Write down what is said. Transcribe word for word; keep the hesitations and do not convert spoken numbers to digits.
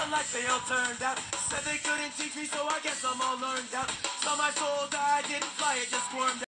like they all turned out. Said they couldn't teach me, so I guess I'm all learned out. Saw my soul die, didn't fly, it just squirmed out.